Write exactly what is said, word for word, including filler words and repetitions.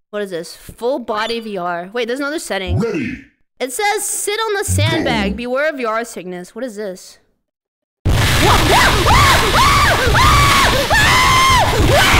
What is this? Full body V R. Wait, there's another setting. Ready. It says sit on the sandbag. Beware of V R sickness. What is this?